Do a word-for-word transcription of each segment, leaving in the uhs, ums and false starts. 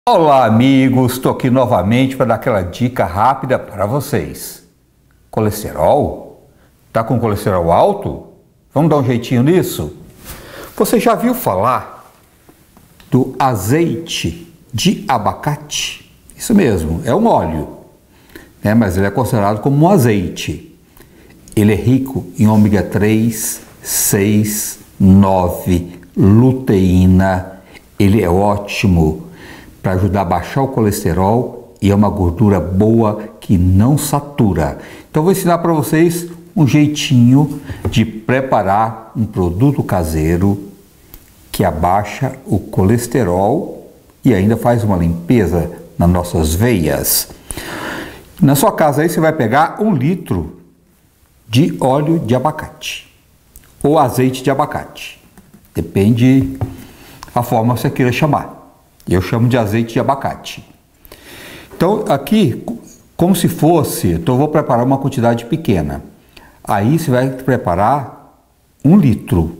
Olá amigos, estou aqui novamente para dar aquela dica rápida para vocês. Colesterol? Tá com colesterol alto? Vamos dar um jeitinho nisso? Você já viu falar do azeite de abacate? Isso mesmo, é um óleo, né? Mas ele é considerado como um azeite. Ele é rico em ômega três, seis, nove, luteína. Ele é ótimo para ajudar a baixar o colesterol e é uma gordura boa que não satura. Então vou ensinar para vocês um jeitinho de preparar um produto caseiro que abaixa o colesterol e ainda faz uma limpeza nas nossas veias. Na sua casa aí você vai pegar um litro de óleo de abacate ou azeite de abacate, depende a forma que você queira chamar. Eu chamo de azeite de abacate. Então aqui, como se fosse, então eu vou preparar uma quantidade pequena. Aí você vai preparar um litro.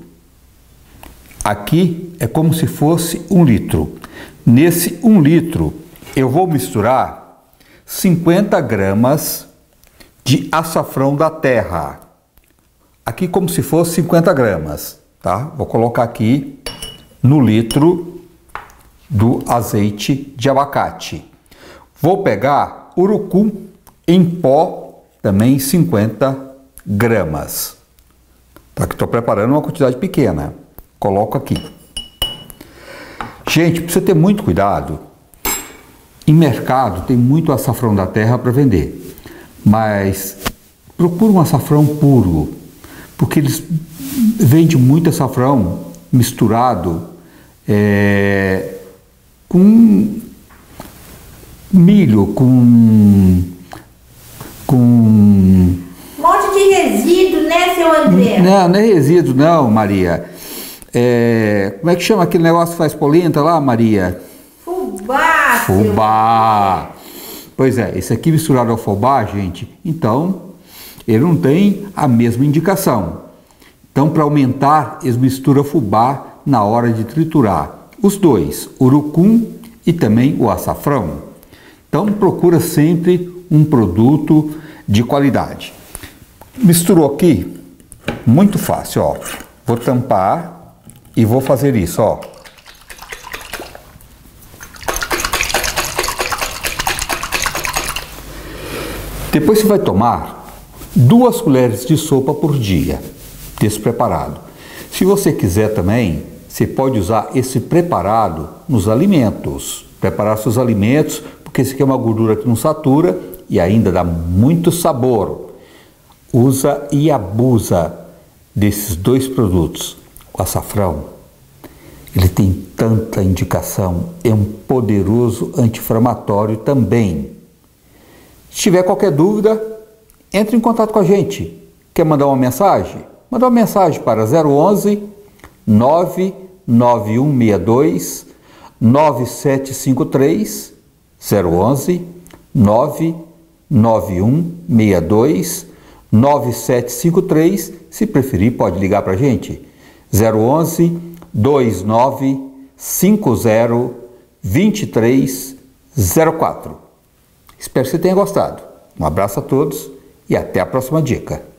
Aqui é como se fosse um litro. Nesse um litro eu vou misturar cinquenta gramas de açafrão da terra. Aqui como se fosse cinquenta gramas, tá? Vou colocar aqui no litro do azeite de abacate. Vou pegar urucum em pó, também cinquenta gramas. Tá, que estou preparando uma quantidade pequena. Coloco aqui. Gente, precisa ter muito cuidado. Em mercado tem muito açafrão da terra para vender, mas procura um açafrão puro, porque eles vendem muito açafrão misturado é, com milho, com, com... Um monte de resíduo, né, seu André? Não, não é resíduo não, Maria. É, como é que chama aquele negócio que faz polenta lá, Maria? Fubá! Fubá! Pois é, esse aqui misturado ao fubá, gente, então ele não tem a mesma indicação. Então, para aumentar, eles misturam fubá na hora de triturar. Os dois, urucum e também o açafrão. Então procura sempre um produto de qualidade. Misturou aqui, muito fácil, ó. Vou tampar e vou fazer isso, ó. Depois você vai tomar duas colheres de sopa por dia desse preparado. Se você quiser também, você pode usar esse preparado nos alimentos, preparar seus alimentos, porque esse aqui é uma gordura que não satura e ainda dá muito sabor. Usa e abusa desses dois produtos. O açafrão, ele tem tanta indicação, é um poderoso anti-inflamatório também. Se tiver qualquer dúvida, entre em contato com a gente. Quer mandar uma mensagem? Manda uma mensagem para zero onze, nove nove um seis dois, nove sete cinco três, zero onze, nove nove um seis dois, nove sete cinco três, se preferir pode ligar para a gente, zero onze, dois nove cinco zero, dois três zero quatro. Espero que você tenha gostado. Um abraço a todos e até a próxima dica.